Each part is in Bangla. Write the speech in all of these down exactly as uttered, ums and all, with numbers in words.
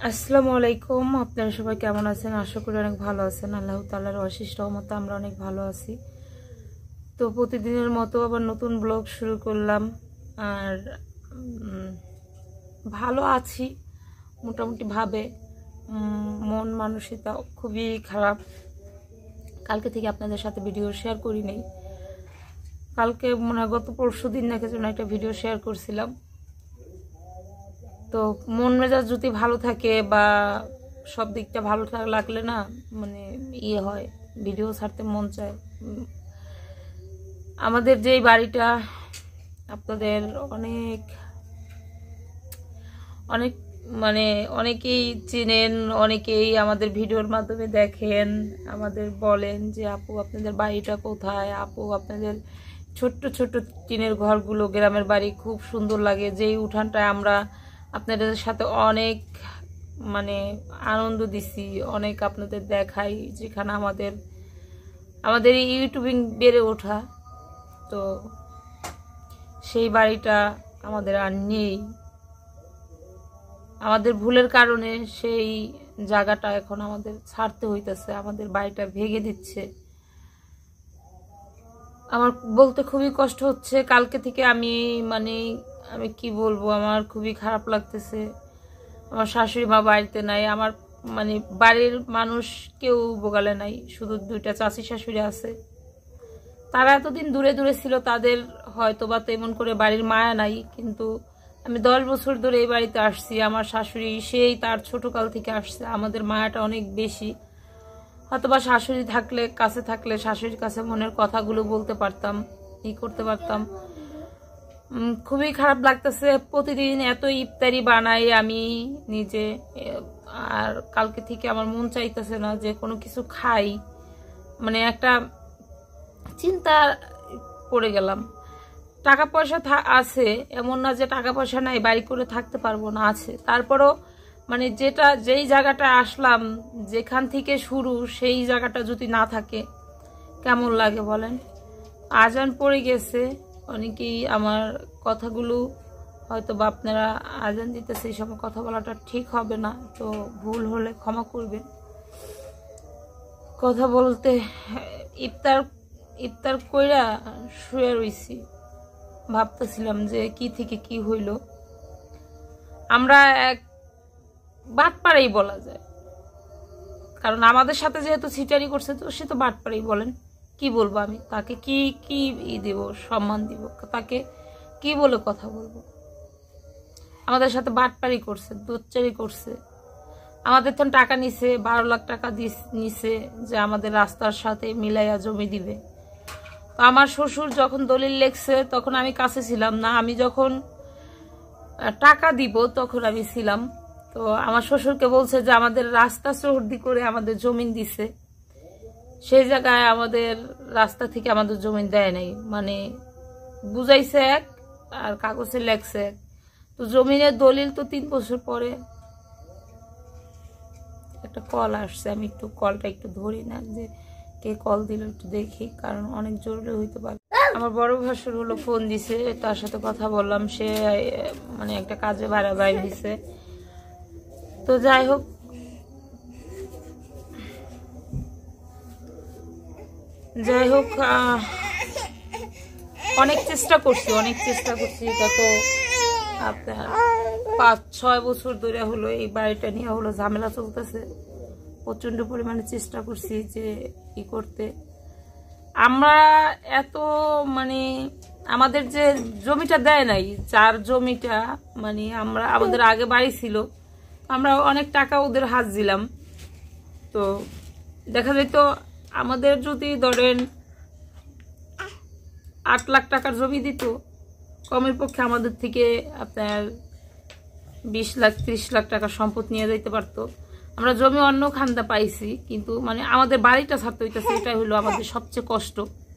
আসসালামু আলাইকুম। আপনারা সবাই কেমন আছেন? আশা করি অনেক ভালো আছেন। আল্লাহ তাআলার অশেষ রহমতে আমরা অনেক ভালো আছি। তো প্রতিদিনের মতো আবার নতুন ব্লগ শুরু করলাম। আর ভালো আছি মোটামুটি ভাবে, মন মানসিকতা খুবই খারাপ। কালকে থেকে আপনাদের সাথে ভিডিও শেয়ার করি নাই। কালকে মনে হয় গত পরশু দিন নাকি যেন একটা ভিডিও শেয়ার করছিলাম। তো মন মেজাজ যদি ভালো থাকে বা সব দিকটা ভালো লাগলে না মানে ইয়ে হয়, ভিডিও ছাড়তে মন চায়। আমাদের যেই বাড়িটা আপনাদের অনেক অনেক মানে অনেকেই চিনেন, অনেকেই আমাদের ভিডিওর মাধ্যমে দেখেন, আমাদের বলেন যে আপু আপনাদের বাড়িটা কোথায়, আপু আপনাদের ছোট্ট ছোট্ট টিনের ঘরগুলো, গ্রামের বাড়ি খুব সুন্দর লাগে। যেই উঠানটায় আমরা আপনাদের সাথে অনেক মানে আনন্দ দিছি, অনেক আপনাদের দেখাই, যেখানে আমাদের আমাদের ইউটিউবিং বেড়ে ওঠা। তো সেই বাড়িটা আমাদের আর নেই। আমাদের ভুলের কারণে সেই জায়গাটা এখন আমাদের ছাড়তে হইতেছে, আমাদের বাড়িটা ভেঙে দিচ্ছে। আমার বলতে খুবই কষ্ট হচ্ছে। কালকে থেকে আমি মানে আমি কি বলবো, আমার খুবই খারাপ লাগতেছে। আমার শাশুড়ি মা বাড়িতে নাই, আমার মানে বাড়ির মানুষ কেউ বোগালে নাই, শুধু দুইটা চাচি শাশুড়ি আছে। তারা এতদিন দূরে দূরে ছিল, তাদের হয়তো বা তেমন করে বাড়ির মায়া নাই। কিন্তু আমি দশ বছর ধরে এই বাড়িতে আসছি, আমার শাশুড়ি সেই তার ছোটকাল থেকে আসছে, আমাদের মায়াটা অনেক বেশি। হয়তোবা শাশুড়ি থাকলে, কাছে থাকলে শাশুড়ির কাছে মনের কথাগুলো বলতে পারতাম, ই করতে পারতাম। খুবই খারাপ লাগতেছে। প্রতিদিন এত ইফতারি বানাই আমি নিজে, আর কালকে থেকে আমার মন চাইতেছে না যে কোনো কিছু খাই। মানে একটা চিন্তা পড়ে গেলাম। টাকা পয়সা আছে, এমন না যে টাকা পয়সা নাই, বাড়ি করে থাকতে পারবো না, আছে। তারপরও মানে যেটা যেই জায়গাটা আসলাম, যেখান থেকে শুরু, সেই জায়গাটা যদি না থাকে কেমন লাগে বলেন? আজান পড়ে গেছে, অনেকেই আমার কথাগুলো হয়তো বা আপনারা আজান দিতেছে, এই সময় কথা বলাটা ঠিক হবে না, তো ভুল হলে ক্ষমা করবেন। কথা বলতে ইফতার ইফতার কইরা শুয়ে রইছি, ভাবতেছিলাম যে কি থেকে কি হইল। আমরা এক বাটপাড়াই বলা যায়, কারণ আমাদের সাথে যেহেতু ছিটারি করছে, তো সে তো বাটপাড়াই। বলেন কি বলবো আমি তাকে? কি কি ই দিব, সম্মান দিব তাকে? কি বলে কথা বলবো? আমাদের সাথে বাটপাড়ি করছে, দোচ্চারি করছে। আমাদের তো টাকা নিছে, বারো লাখ টাকা নিছে যে আমাদের রাস্তার সাথে মিলাইয়া জমি দিবে। তো আমার শ্বশুর যখন দলিল লেখছে তখন আমি কাছে ছিলাম না, আমি যখন টাকা দিব তখন আমি ছিলাম। তো আমার শ্বশুরকে বলছে যে আমাদের রাস্তা চৌহদ্দি করে আমাদের জমিন দিছে, সেই জায়গায় আমাদের রাস্তা থেকে আমাদের জমিন দেয় নাই। মানে বুঝাইছে এক আর কাগজে লেখছে এক। তো জমিনের দলিল তো তিন বছর পরে। একটা কল আসছে, আমি একটু কলটা একটু ধরি না, যে কে কল দিল একটু দেখি, কারণ অনেক জরুরি হইতে পারে। আমার বড় ভাসুর হলো ফোন দিছে, তার সাথে কথা বললাম। সে মানে একটা কাজে বাইরে বাইরে দিছে। তো যাই হোক, যাই হোক অনেক চেষ্টা করছি, অনেক চেষ্টা করছি। গত আপনার পাঁচ ছয় বছর ধরে হলো এই বাড়িটা নিয়ে হলো ঝামেলা চলতেছে। প্রচন্ড পরিমাণে চেষ্টা করছি যে ই করতে। আমরা এত মানে আমাদের যে জমিটা দেয় নাই, যার জমিটা মানে আমরা আমাদের আগে বাড়ি ছিল, আমরা অনেক টাকা ওদের হাত দিলাম। তো দেখা যেত আমাদের যদি ধরেন আট লাখ টাকার জমি দিত, কমের পক্ষে আমাদের থেকে আপনার বিশ লাখ ত্রিশ লাখ টাকার সম্পদ নিয়ে যেতে পারতো। আমরা জমি অন্য খান্দা পাইছি, কিন্তু মানে আমাদের বাড়িটা ছাড়তে হইতেছে, এটাই হলো আমাদের সবচেয়ে কষ্ট।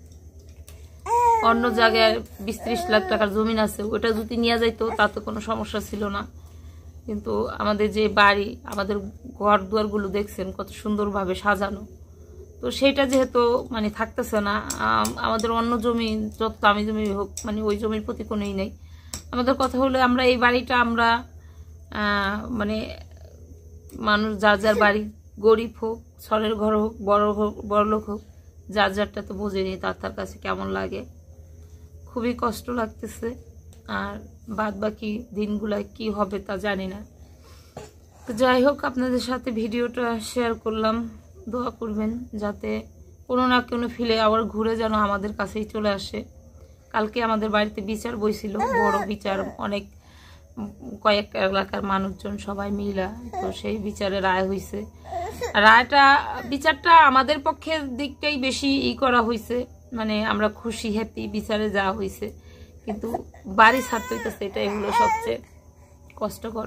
অন্য জায়গায় বিশ ত্রিশ লাখ টাকার জমিন আছে, ওটা যদি নিয়ে যাইতো তাতে কোনো সমস্যা ছিল না। কিন্তু আমাদের যে বাড়ি, আমাদের ঘর দুয়ারগুলো দেখছেন কত সুন্দরভাবে সাজানো, তো সেইটা যেহেতু মানে থাকতেছে না। আমাদের অন্য জমি যত দামি জমি হোক, মানে ওই জমির প্রতি কোনোই নেই। আমাদের কথা হলো আমরা এই বাড়িটা আমরা মানে মানুষ যার যার বাড়ি, গরিব হোক, ছরের ঘর হোক, বড় হোক, বড় লোক হোক, যার যারটা তো বোঝেনি তার তার কাছে কেমন লাগে। খুবই কষ্ট লাগতেছে। আর বাদ বাকি দিনগুলায় কি হবে তা জানি না। তো যাই হোক, আপনাদের সাথে ভিডিওটা শেয়ার করলাম। দোয়া করবেন যাতে কোনো না কোনো ফিলে আবার ঘুরে যেন আমাদের কাছেই চলে আসে। কালকে আমাদের বাড়িতে বিচার বইছিল, বড় বিচার, অনেক কয়েক এলাকার মানুষজন সবাই মিলা। তো সেই বিচারে রায় হয়েছে। রায়টা বিচারটা আমাদের পক্ষের দিকটাই বেশি ই করা হয়েছে, মানে আমরা খুশি হ্যাপি বিচারে যাওয়া হয়েছে। কিন্তু বাড়ি ছাড়তে হইতেছে, এটাই হলো সবচেয়ে কষ্টকর।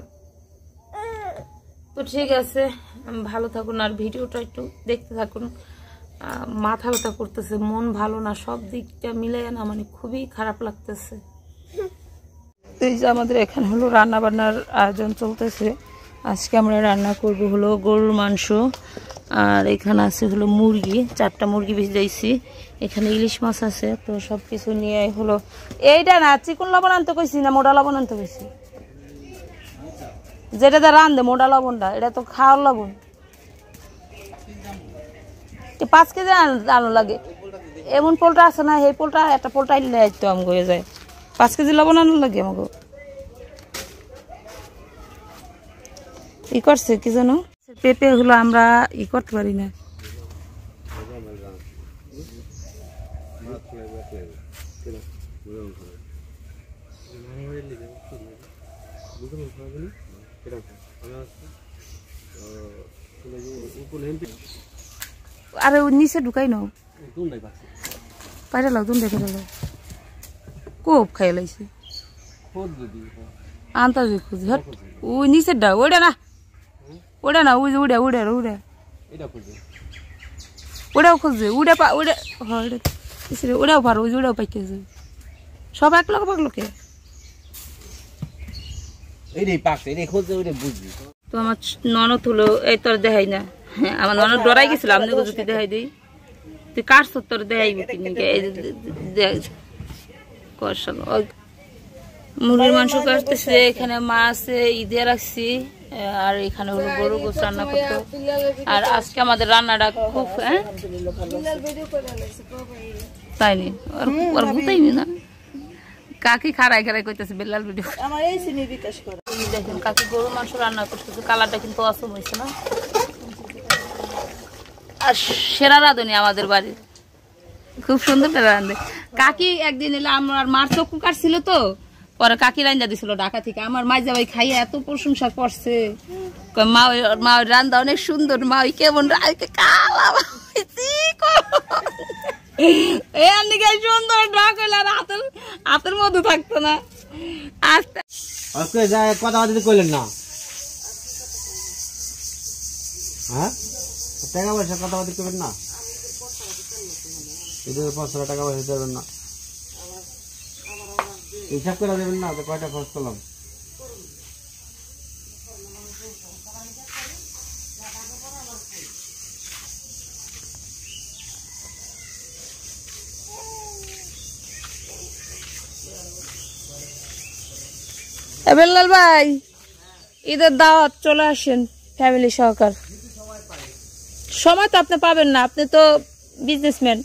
তো ঠিক আছে, ভালো থাকুন আর ভিডিওটা একটু দেখতে থাকুন। মাথা ব্যথা করতেছে, মন ভালো না, সব দিকটা মিলে না, মানে খুবই খারাপ লাগতেছে। এই যে আমাদের এখানে হলো রান্না বান্নার আয়োজন চলতেছে। আজকে আমরা রান্না করব হলো গরুর মাংস, আর এখানে আছে হলো মুরগি, চারটা মুরগি ভিজাইছি। এখানে ইলিশ মাছ আছে। তো সব কিছু নিয়ে হলো, এইটা না চিকন লবণ আনতে কইছি না মোটা লবণ আনতে কইছি, যেটা রান্ধে মোটা লবণটা, এটা তো খাওয়ার লবণ। পাঁচ কেজি আনো লাগে, এমন পোলটা আছে না, এই পোলটা একটা পোলটা আনলে তো আম হয়ে যায়। পাঁচ কেজি লবণ আনো লাগে আমাকে। ই করছে কি জানো, পেঁপে হলো আমরা ই করতে পারি না। আরে নিচে ঢুকাই নাও, পাইরা লাও, দুন দেখে লাও, কোপ খাই লাইছে আনতা খুঁজি। হট ওই নিচে ডা, ওইটা না, ওটা না, ওই উড়ে উড়ে উড়ে ওটাও খুঁজছে, উড়ে পা উড়ে, হ্যাঁ ওটাও পারো, ওই উড়েও পাইতেছে সব এক লোক পাক লোকে। তো আমার ননদ হলো, এই তোর দেখাই না, আমার ননদ ডরাই গেছিল, আপনি যদি দেখাই দিই তুই কার তোর দেখাইবি মুরগির মাংস কাটতেছে। এখানে মাছ ঈদে রাখছি, আর এখানে হলো গরু গোস রান্না করতো। আর আজকে আমাদের রান্নাটা খুব হ্যাঁ তাইনি আর ভুতাইনি না, কাকি খারাই খারাই করতেছে বেলাল ভিডিও। দেখেন কাকি গরু মাংস রান্না করতেছে, কালারটা কিন্তু অসম হয়েছে না। আর সেরা রাঁধুনি আমাদের বাড়ির, খুব সুন্দর করে রাঁধে কাকি। একদিন এলে আমার মার চক্ষু কাটছিল, তো পরে কাকি রান্না দিছিল ঢাকা থেকে। আমার মাইজা ভাই খাইয়ে এত প্রশংসা করছে, মা মা রান্না অনেক সুন্দর, মা ওই কেমন কালা সুন্দর ঢাক হইলে আর হাতের হাতের মধ্যে থাকতো না। আস্তে কথা কইলেন না, হ্যাঁ টাকা পয়সা কথা বাদি করবেন না, পাঁচশো টাকা পয়সা দেবেন না, হিসাব করে দেবেন না, কয়টা খরচ করলাম। বেলাল ভাই ঈদের দাওয়াত চলে আসেন ফ্যামিলি সহকার। সময় তো আপনি পাবেন না, আপনি তো বিজনেসম্যান।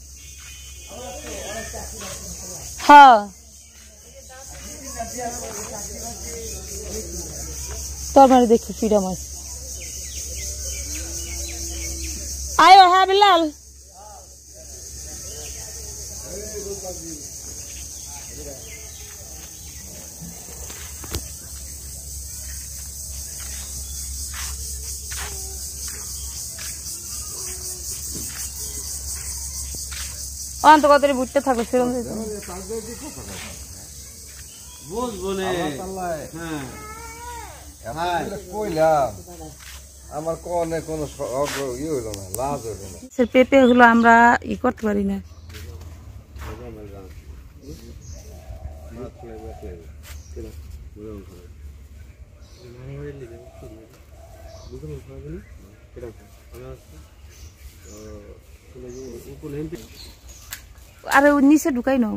হ্যাঁ তোর মানে দেখি ফ্রিডম আছে। আয়ো হ্যাঁ বেলাল, অন্ত কত বুঝতে থাকবে সেরকম আমার কোনে কোনো ইয়ে হইল না, লাভ হইল না। পেঁপে গুলো আমরা ই করতে পারি না। আরে নিচে ঢুকাই নাও,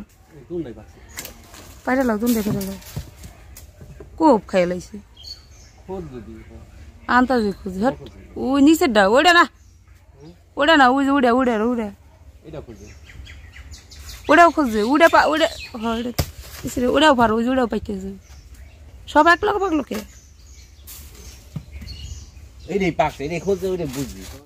পাইরা লাও, দুন দেখে লাও, কোপ খাই লাইছে আন্তাজে খুঁজে হট ওই নিচের ডা ওইটা না ওটা না ওই যে উড়ে উড়ে উড়ে এটা খুঁজে ওটাও খুঁজছে উড়ে পা উড়ে হয় ওটাও পারো ওই যে ওটাও পাইতেছে সব এক লোক পাক লোকে এই রে পাকছে এই খুঁজে ওইটা বুঝবি